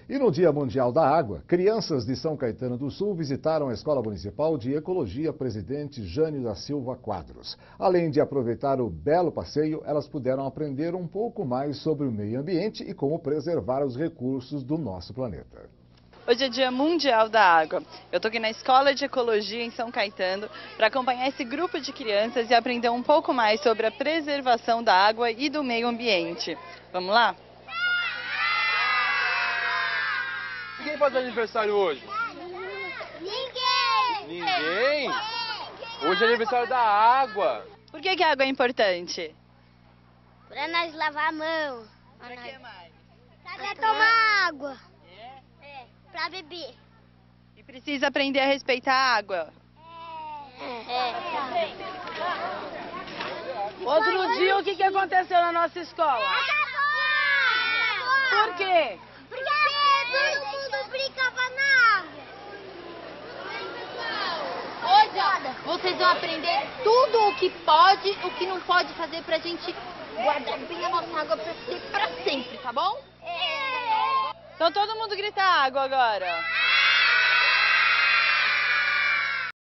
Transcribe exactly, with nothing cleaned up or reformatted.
E no Dia Mundial da Água, crianças de São Caetano do Sul visitaram a Escola Municipal de Ecologia Presidente Jânio da Silva Quadros. Além de aproveitar o belo passeio, elas puderam aprender um pouco mais sobre o meio ambiente e como preservar os recursos do nosso planeta. Hoje é Dia Mundial da Água. Eu estou aqui na Escola de Ecologia em São Caetano para acompanhar esse grupo de crianças e aprender um pouco mais sobre a preservação da água e do meio ambiente. Vamos lá? Quem faz aniversário hoje? Ninguém! Ninguém? Hoje é aniversário da água. Por que que a água é importante? Pra nós lavar a mão. Pra que mais? Pra tomar água. É? É. Pra beber. E precisa aprender a respeitar a água. É. Outro dia, o que, que aconteceu na nossa escola? Acabou! Por quê? Porque todo mundo brincava na água. Hoje, ó, vocês vão aprender tudo o que pode, o que não pode fazer pra gente guardar bem a nossa água pra ser pra sempre, tá bom? É. Então todo mundo grita água agora.